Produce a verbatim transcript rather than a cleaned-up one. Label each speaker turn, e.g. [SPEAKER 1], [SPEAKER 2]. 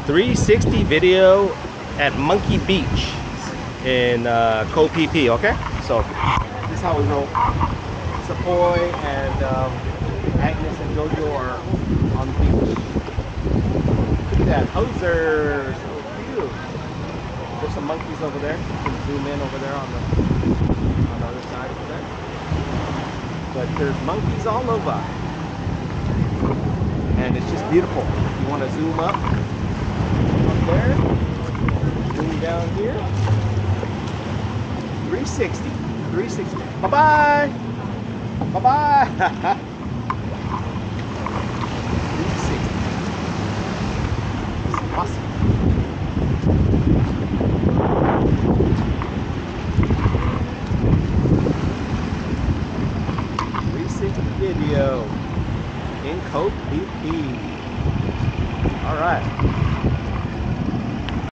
[SPEAKER 1] three sixty video at Monkey Beach in uh, Koh Phi Phi, okay? So this is how we roll. Sapoi and um, Agnes and Jojo are on the beach. Look at that, hoser, so cute. There's some monkeys over there. You can zoom in over there on the on the other side of that. But there's monkeys all over, and it's just beautiful. You want to zoom up up there, zoom down here. three sixty, three sixty. Bye bye. Bye bye. three sixty. It's awesome. three sixty video in Koh Phi Phi. All right.